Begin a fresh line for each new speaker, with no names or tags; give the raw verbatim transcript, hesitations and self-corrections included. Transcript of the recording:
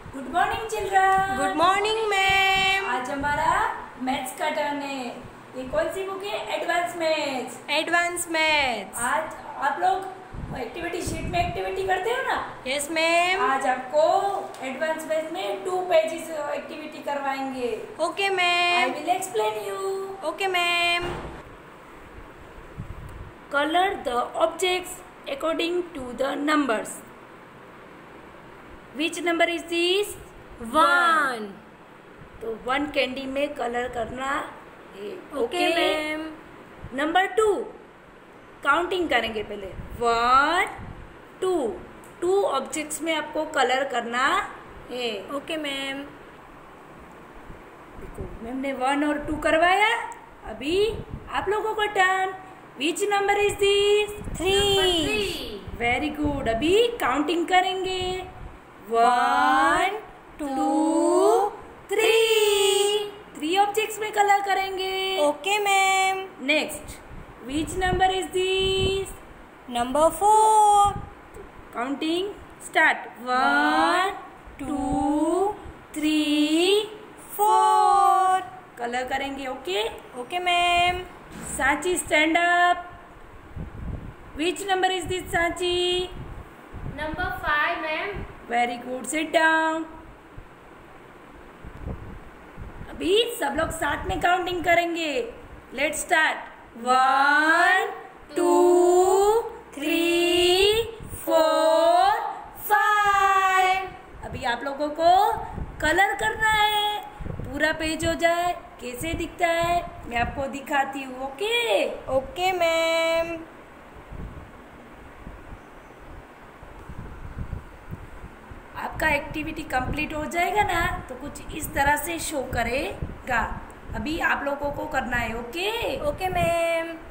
Good morning children.
Good morning ma'am.
आज हमारा maths का टर्न है। ये कौन सी बुक है? Advance maths.
Advance maths.
आज आप लोग एक्टिविटी शीट में एक्टिविटी करते हो ना?
Yes ma'am.
आज आपको एडवांस मैथ्स में टू पेजेस एक्टिविटी करवाएंगे।
Okay ma'am.
I will explain you.
Okay ma'am.
Colour the objects according to the numbers. Which number is this?
One.
तो वन कैंडी में कलर करना है।
Okay ma'am.
Number two counting करेंगे पहले। One two two objects में आपको colour करना है।
Okay ma'am.
देखो मैम ने वन और टू करवाया। अभी आप लोगों का turn. Which number is this?
Three.
Very good. अभी काउंटिंग करेंगे। One two three three objects में कलर करेंगे।
Okay ma'am.
Next which number is this?
Number four.
Counting start. One two three
four.
Colour करेंगे। Okay
okay ma'am.
Sanchi stand up. Which number is this Sanchi?
Number five ma'am.
Very good. Sit down. अभी सब लोग साथ में counting करेंगे। Let's start. One two three four five. अभी आप लोगों को कलर करना है। पूरा पेज हो जाए। कैसे दिखता है मैं आपको दिखाती हूँ। Okay
okay ma'am.
आपका एक्टिविटी कंप्लीट हो जाएगा ना तो कुछ इस तरह से शो करेगा। अभी आप लोगों को करना है। Okay
okay ma'am.